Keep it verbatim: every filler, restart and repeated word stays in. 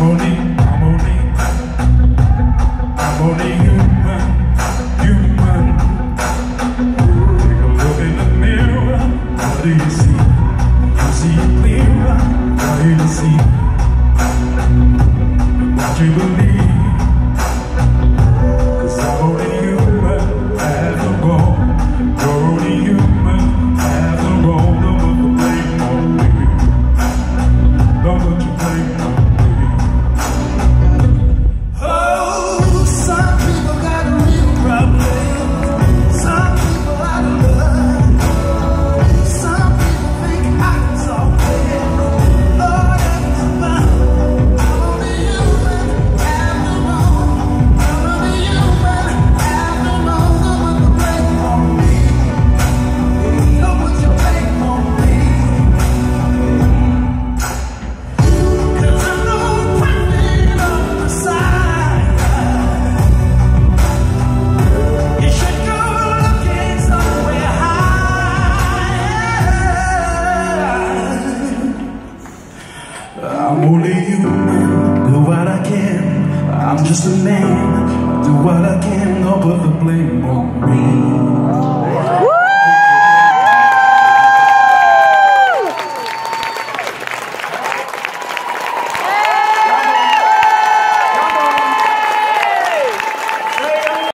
only, I'm only, I'm only human, human. Take a look in the mirror, what do you see? You see it clearer, what do you see? What you believe? 'Cause I'm only human, after all. You're only human, after all. Don't put the blame on me. Don't put your blame on me. Oh, some people got real problems. Some people out of love. Some people think I'm so bad. Lord, that's fine. I'm only human, after all. I'm only human, after all. Don't put the blame on me. Don't put your blame on me. 'Cause I'm no prophet on the side. You should go looking somewhere high. I'm only human, do what I can. I'm just a man, do what I can. Don't put the blame on me.